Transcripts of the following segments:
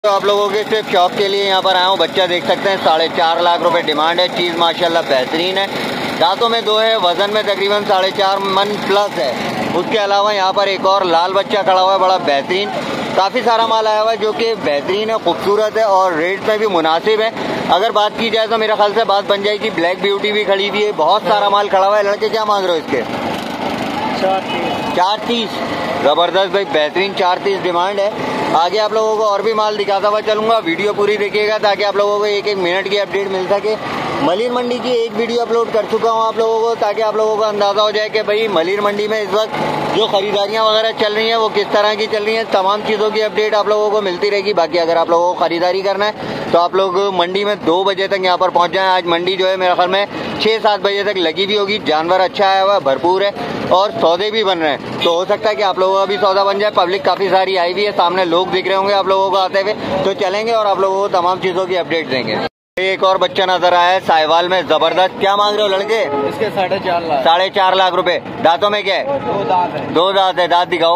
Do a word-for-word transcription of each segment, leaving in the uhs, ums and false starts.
तो आप लोगों के सिर्फ शौक के लिए यहाँ पर आया हूँ। बच्चा देख सकते हैं, साढ़े चार लाख रुपए डिमांड है। चीज़ माशाल्लाह बेहतरीन है। दांतों में दो है, वजन में तकरीबन साढ़े चार मन प्लस है। उसके अलावा यहाँ पर एक और लाल बच्चा खड़ा हुआ है, बड़ा बेहतरीन। काफ़ी सारा माल आया हुआ है जो कि बेहतरीन है, खूबसूरत है और रेट में भी मुनासिब है। अगर बात की जाए तो मेरे ख्याल से बात बन जाएगी। ब्लैक ब्यूटी भी खड़ी हुई है, बहुत सारा माल खड़ा हुआ है। लड़के क्या मांग रहे हो इसके? चार तीस चार तीस जबरदस्त भाई, बेहतरीन चार तीस डिमांड है। आगे आप लोगों को और भी माल दिखाता हुआ चलूंगा, वीडियो पूरी देखिएगा ताकि आप लोगों को एक एक मिनट की अपडेट मिल सके। मलिर मंडी की एक वीडियो अपलोड कर चुका हूं आप लोगों को, ताकि आप लोगों को अंदाजा हो जाए कि भाई मलिर मंडी में इस वक्त जो खरीदारियां वगैरह चल रही हैं वो किस तरह की चल रही हैं। तमाम चीज़ों की अपडेट आप लोगों को मिलती रहेगी। बाकी अगर आप लोगों को खरीदारी करना है तो आप लोग मंडी में दो बजे तक यहाँ पर पहुँच जाएँ। आज मंडी जो है मेरे ख्याल में छः सात बजे तक लगी भी होगी। जानवर अच्छा आया हुआ है, भरपूर है और सौदे भी बन रहे हैं, तो हो सकता है कि आप लोगों का भी सौदा बन जाए। पब्लिक काफ़ी सारी आई हुई है, सामने लोग दिख रहे होंगे आप लोगों को आते हुए, तो चलेंगे और आप लोगों को तमाम चीज़ों की अपडेट देंगे। एक और बच्चा नजर आया है साहिवाल में, जबरदस्त। क्या मांग रहे हो लड़के? इसके साढ़े चार लाख साढ़े चार लाख रुपए। दांतों में क्या है? दो दांत है। दो दांत है। दांत दिखाओ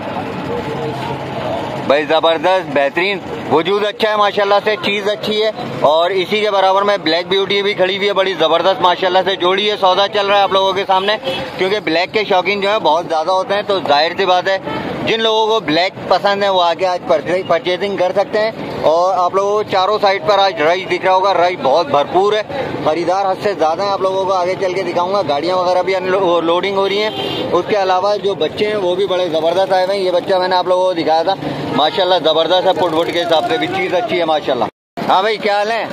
भाई, जबरदस्त बेहतरीन। वजूद अच्छा है माशाल्लाह से, चीज़ अच्छी है। और इसी के बराबर में ब्लैक ब्यूटी भी खड़ी हुई है, बड़ी जबरदस्त माशाल्लाह से जोड़ी है। सौदा चल रहा है आप लोगों के सामने, क्योंकि ब्लैक के शौकीन जो है बहुत ज्यादा होते हैं, तो जाहिर सी बात है जिन लोगों को ब्लैक पसंद है वो आके आज परचेजिंग कर सकते हैं। और आप लोगों को चारों साइड पर आज रश दिख रहा होगा, रश बहुत भरपूर है, खरीदार हद से ज्यादा है। आप लोगों को आगे चल के दिखाऊंगा, गाड़ियां वगैरह भी लोडिंग हो रही हैं। उसके अलावा जो बच्चे हैं वो भी बड़े जबरदस्त आए हुए हैं। ये बच्चा मैंने आप लोगों को दिखाया था, माशाल्लाह जबरदस्त है, फुटवुट के हिसाब से भी चीज अच्छी है माशाल्लाह। हाँ भाई, क्या हाल है?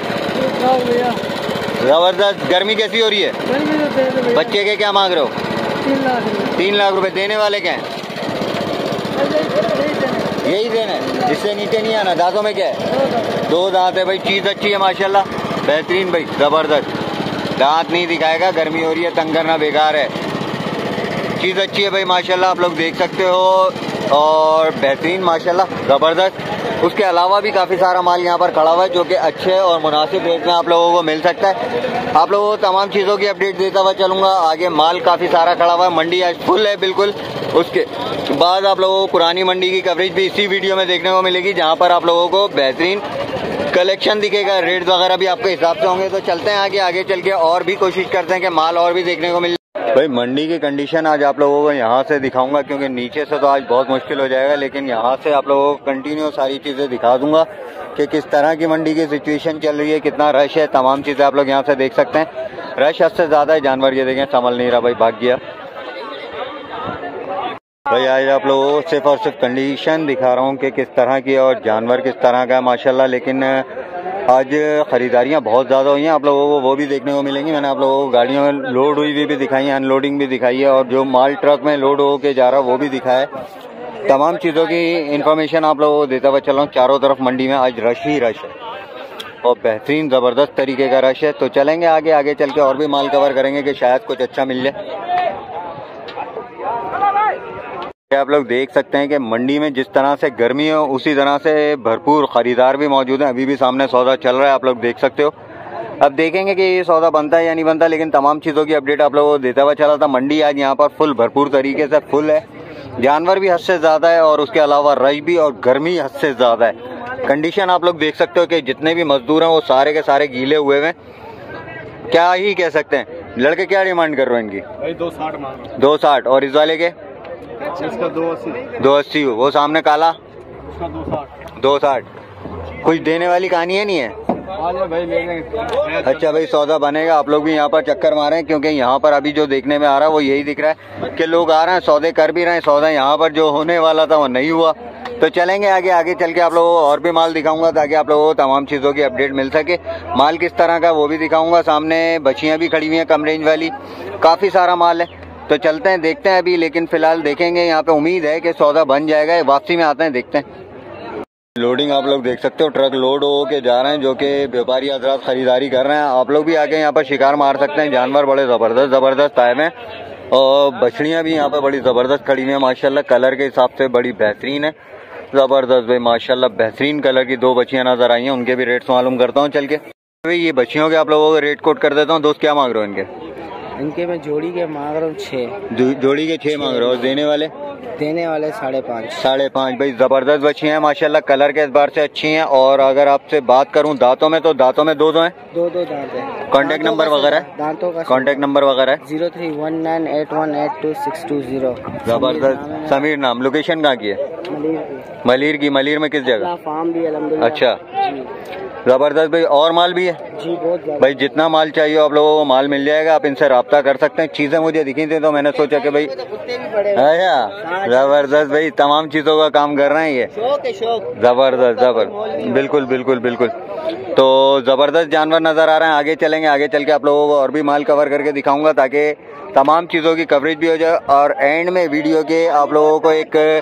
जबरदस्त। गर्मी कैसी हो रही है? बच्चे के क्या मांग रहे हो? तीन लाख तीन लाख रुपए। देने वाले क्या है? यही देना है, इससे नीचे नहीं आना। दांतों में क्या है? दो दांत है भाई, चीज अच्छी है माशाल्लाह, बेहतरीन भाई, जबरदस्त। दांत नहीं दिखाएगा, गर्मी हो रही है, तंग करना बेकार है। चीज अच्छी है भाई माशाल्लाह, आप लोग देख सकते हो, और बेहतरीन माशाल्लाह, जबरदस्त। उसके अलावा भी काफ़ी सारा माल यहाँ पर खड़ा हुआ है जो कि अच्छे और मुनासिब रेट में आप लोगों को मिल सकता है। आप लोगों को तमाम चीज़ों की अपडेट देता हुआ चलूँगा। आगे माल काफ़ी सारा खड़ा हुआ है, मंडी आज फुल है बिल्कुल। उसके बाद आप लोगों को पुरानी मंडी की कवरेज भी इसी वीडियो में देखने को मिलेगी, जहाँ पर आप लोगों को बेहतरीन कलेक्शन दिखेगा, रेट वगैरह भी आपके हिसाब से होंगे। तो चलते हैं आगे, आगे चल के और भी कोशिश करते हैं कि माल और भी देखने को मिले। भाई मंडी की कंडीशन आज आप लोगों को यहाँ से दिखाऊंगा, क्योंकि नीचे से तो आज बहुत मुश्किल हो जाएगा, लेकिन यहाँ से आप लोगों को कंटिन्यू सारी चीज़ें दिखा दूंगा कि किस तरह की मंडी की सिचुएशन चल रही है, कितना रश है, तमाम चीज़ें आप लोग यहाँ से देख सकते हैं। रश हद से ज़्यादा है, जानवर ये देखें संभल नहीं रहा भाई, भाग गया भाई। आज आप लोगों को सिर्फ और सिर्फ कंडीशन दिखा रहा हूँ कि किस तरह की और जानवर किस तरह का है माशाल्लाह। लेकिन आज खरीदारियाँ बहुत ज़्यादा हुई हैं, आप लोगों को वो भी देखने को मिलेंगी। मैंने आप लोगों को गाड़ियों में लोड हुई भी, भी दिखाई है, अनलोडिंग भी दिखाई है, और जो माल ट्रक में लोड हो के जा रहा है वो भी दिखाया है। तमाम चीज़ों की इन्फॉर्मेशन आप लोगों को देता हुआ चल रहा हूँ। चारों तरफ मंडी में आज रश ही रश है और बेहतरीन ज़बरदस्त तरीके का रश है। तो चलेंगे आगे, आगे चल के और भी माल कवर करेंगे कि शायद कुछ अच्छा मिल जाए। आप लोग देख सकते हैं कि मंडी में जिस तरह से गर्मी है उसी तरह से भरपूर खरीदार भी मौजूद हैं। अभी भी सामने सौदा चल रहा है, आप लोग देख सकते हो। अब देखेंगे कि ये सौदा बनता है या नहीं बनता, लेकिन तमाम चीज़ों की अपडेट आप लोगों को देता हुआ चला था। मंडी आज यहाँ पर फुल भरपूर तरीके से फुल है, जानवर भी हद से ज़्यादा है और उसके अलावा रश भी और गर्मी हद से ज़्यादा है। कंडीशन आप लोग देख सकते हो कि जितने भी मजदूर हैं वो सारे के सारे गीले हुए हैं, क्या ही कह सकते हैं। लड़के क्या डिमांड कर रहे हैं इनकी? दो साठ मांग। दो साठ। और इस वाले के? इसका दो अस्सी। दो अस्सी। वो सामने काला? उसका दो साठ। दो साठ। कुछ देने वाली कहानी है नहीं है? भाई ले लेंगे। अच्छा भाई, सौदा बनेगा। आप लोग भी यहाँ पर चक्कर मारे हैं, क्योंकि यहाँ पर अभी जो देखने में आ रहा है वो यही दिख रहा है कि लोग आ रहे हैं, सौदे कर भी रहे हैं। सौदा यहाँ पर जो होने वाला था वो नहीं हुआ। तो चलेंगे आगे, आगे चल के आप लोगों को और भी माल दिखाऊंगा ताकि आप लोगों को तमाम चीज़ों की अपडेट मिल सके। माल किस तरह का वो भी दिखाऊंगा। सामने बछियाँ भी खड़ी हुई हैं कम रेंज वाली, काफ़ी सारा माल है। तो चलते हैं, देखते हैं अभी, लेकिन फिलहाल देखेंगे। यहाँ पे उम्मीद है कि सौदा बन जाएगा। वापसी में आते हैं, देखते हैं। लोडिंग आप लोग देख सकते हो, ट्रक लोड हो के जा रहे हैं, जो कि व्यापारी हजरात खरीदारी कर रहे हैं। आप लोग भी आके यहाँ पर शिकार मार सकते हैं। जानवर बड़े जबरदस्त जबरदस्त आए हैं और बछड़ियाँ भी यहाँ पर बड़ी जबरदस्त खड़ी हुई हैं माशाल्लाह। कलर के हिसाब से बड़ी बेहतरीन है, जबरदस्त भाई माशाल्लाह। बेहतरीन कलर की दो बछियाँ नजर आई हैं, उनके भी रेट्स मालूम करता हूँ चल के। भाई ये बछियों के आप लोगों को रेट कोट कर देता हूँ। दोस्त क्या मांग रहे हो इनके? इनके मैं जोड़ी के मांग रहा हूँ छः। जो, जोड़ी के छः मांग रहे हो, देने वाले देने वाले साढ़े पाँच। साढ़े पाँच भाई। जबरदस्त बच्ची हैं माशाल्लाह, कलर के एतबार से अच्छी हैं। और अगर आपसे बात करूं दांतों में, तो दांतों में दो दो हैं, दो दो दांत हैं। कॉन्टेक्ट नंबर वगैरह दांतों का कॉन्टेक्ट नंबर वगैरह है zero three one nine eight one eight two six two zero. जबरदस्त। समीर नाम, लोकेशन कहाँ की है? मलीर की। मलीर की। मलीर में किस जगह? फार्म भी अल्हम्दुलिल्लाह। अच्छा जी जबरदस्त भाई। और माल भी है? जी बहुत ज़्यादा। भाई जितना माल चाहिए आप लोगों को माल मिल जाएगा, आप इनसे रब्ता कर सकते हैं। चीजें मुझे दिखी थी तो मैंने सोचा कि भाई अच्छा जबरदस्त भाई, तमाम चीजों का काम कर रहे हैं ये। शौक है शौक। जबरदस्त जबरदस्त, बिल्कुल बिल्कुल बिल्कुल। तो जबरदस्त जानवर नजर आ रहे हैं। आगे चलेंगे, आगे चल के आप लोगों को और भी माल कवर करके दिखाऊंगा ताकि तमाम चीजों की कवरेज भी हो जाए। और एंड में वीडियो के आप लोगों को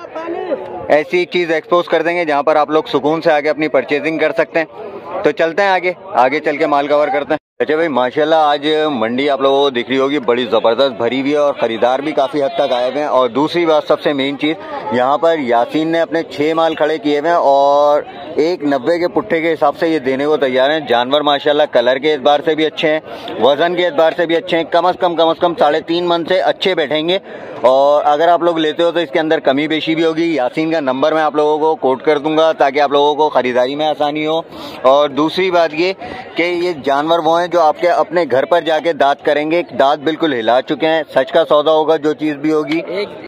एक ऐसी चीज एक्सपोज कर देंगे जहां पर आप लोग सुकून से आके अपनी परचेजिंग कर सकते हैं। तो चलते हैं आगे, आगे चल के माल कवर करते हैं। अच्छा भाई माशाल्लाह, आज मंडी आप लोगों को दिख रही होगी बड़ी जबरदस्त भरी हुई है और खरीदार भी काफी हद तक आए हुए हैं। और दूसरी बात, सबसे मेन चीज, यहाँ पर यासीन ने अपने छह माल खड़े किए हुए हैं और एक नब्बे के पुट्ठे के हिसाब से ये देने को तैयार हैं। जानवर माशाल्लाह कलर के एतबार से भी अच्छे हैं, वजन के एतबार से भी अच्छे हैं। कम अज कम कम अज कम साढ़े तीन मन से अच्छे बैठेंगे। और अगर आप लोग लेते हो तो इसके अंदर कमी बेशी भी होगी। यासीन का नंबर मैं आप लोगों को कोट कर दूंगा ताकि आप लोगों को खरीदारी में आसानी हो। और दूसरी बात ये कि ये जानवर वो हैं जो आपके अपने घर पर जाके दांत करेंगे, दांत बिल्कुल हिला चुके हैं। सच का सौदा होगा जो चीज भी होगी।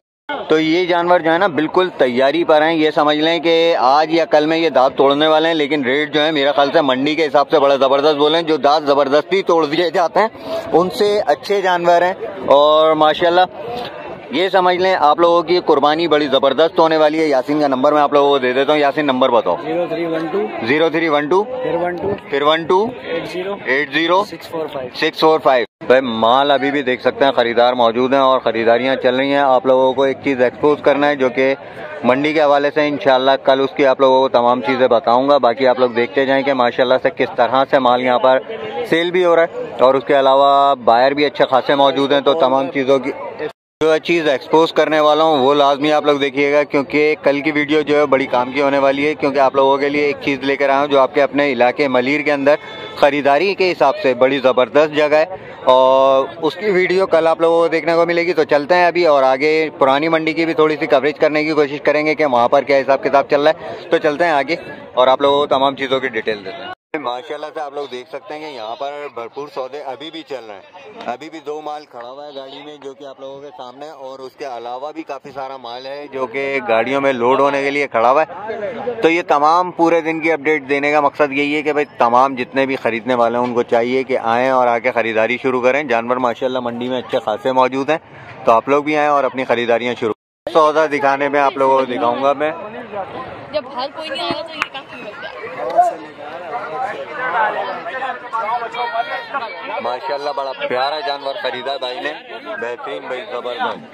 तो ये जानवर जो है ना बिल्कुल तैयारी पर हैं। ये समझ लें कि आज या कल में ये दांत तोड़ने वाले हैं। लेकिन रेट जो है मेरा ख्याल से मंडी के हिसाब से बड़ा जबरदस्त बोले, जो दांत जबरदस्ती तोड़ दिए जाते हैं उनसे अच्छे जानवर हैं। और माशाल्लाह ये समझ लें आप लोगों की कुर्बानी बड़ी जबरदस्त होने वाली है। यासीन का नंबर मैं आप लोगों को दे देता हूँ। यासीन नंबर बताओ। Zero three one two zero three one two फिर वन टू फिर one two eight zero eight zero six four five six four five. भाई माल अभी भी देख सकते हैं, खरीदार मौजूद हैं और खरीदारियां चल रही हैं। आप लोगों को एक चीज एक्सपोज करना है जो कि मंडी के हवाले से इंशाल्लाह कल उसकी आप लोगों को तमाम चीजें बताऊंगा। बाकी आप लोग देखते जाएं कि माशाल्लाह से किस तरह से माल यहाँ पर सेल भी हो रहा है और उसके अलावा बायर भी अच्छे खासे मौजूद हैं। तो तमाम चीजों की जो चीज़ एक्सपोज करने वाला हूँ वो लाजमी आप लोग देखिएगा, क्योंकि कल की वीडियो जो है बड़ी काम की होने वाली है। क्योंकि आप लोगों के लिए एक चीज़ लेकर आया हूँ जो आपके अपने इलाके मलीर के अंदर खरीदारी के हिसाब से बड़ी ज़बरदस्त जगह है और उसकी वीडियो कल आप लोगों को देखने को मिलेगी। तो चलते हैं अभी और आगे पुरानी मंडी की भी थोड़ी सी कवरेज करने की कोशिश करेंगे कि वहाँ पर क्या हिसाब किताब चल रहा है। तो चलते हैं आगे और आप लोगों को तमाम चीज़ों की डिटेल देते हैं। माशाल्लाह से आप लोग देख सकते हैं कि यहाँ पर भरपूर सौदे अभी भी चल रहे हैं। अभी भी दो माल खड़ा हुआ है गाड़ी में जो कि आप लोगों के सामने, और उसके अलावा भी काफ़ी सारा माल है जो कि गाड़ियों में लोड होने के लिए खड़ा हुआ है। तो ये तमाम पूरे दिन की अपडेट देने का मकसद यही है कि भाई तमाम जितने भी खरीदने वाले हैं उनको चाहिए कि आएँ और आके ख़रीदारी शुरू करें। जानवर माशाल्लाह मंडी में अच्छे खासे मौजूद हैं, तो आप लोग भी आएँ और अपनी ख़रीदारियाँ शुरू। सौदा दिखाने में आप लोगों को दिखाऊँगा मैं। जब हर कोई नहीं आया तो ये काफी मिलता है। माशाल्लाह बड़ा प्यारा जानवर खरीदा भाई ने, बेहतरीन भाई, जबरदस्त।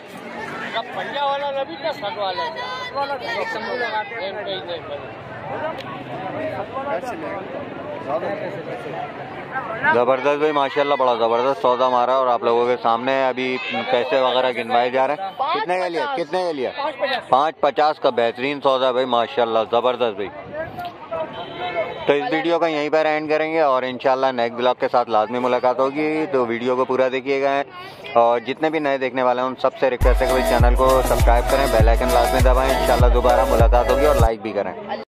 जबरदस्त भाई माशाल्लाह बड़ा जबरदस्त सौदा मारा और आप लोगों के सामने अभी पैसे वगैरह गिनवाए जा रहे हैं। कितने का लिया कितने का लिया पाँच पचास का बेहतरीन सौदा भाई माशाल्लाह जबरदस्त भाई। तो इस वीडियो का यहीं पर एंड करेंगे और इंशाल्लाह नेक्स्ट ब्लॉग के साथ लाजमी मुलाकात होगी। तो वीडियो को पूरा देखिएगा और जितने भी नए देखने वाले हैं उन सबसे रिक्वेस्ट है कि भाई चैनल को सब्सक्राइब करें, बेल आइकन लाजमी दबाएं। इंशाल्लाह दोबारा मुलाकात होगी और लाइक भी करें।